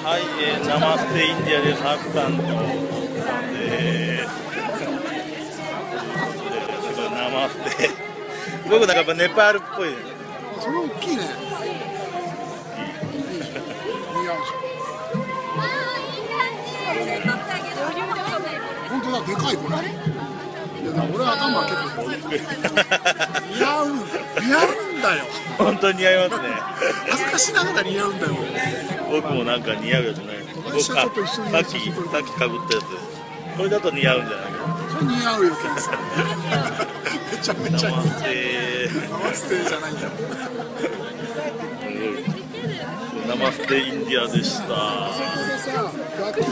はい、ナマステインディアです。ハクさんとです。ナマステ。僕なんかやっぱネパールっぽいね。 それ大きいね。似合うじゃん。本当だ、でかいこれ。いや、俺は頭結構似合うんだよ。 本当に似合いますね。 恥ずかしながら似合うんだよ。 僕もなんか似合うやつない。さっきかぶったやつ。これだと似合うんじゃないか。 それ似合うよ、ケンさん。めちゃめちゃ似合う。ナマステじゃないんだよ。 ナマステインディアでした。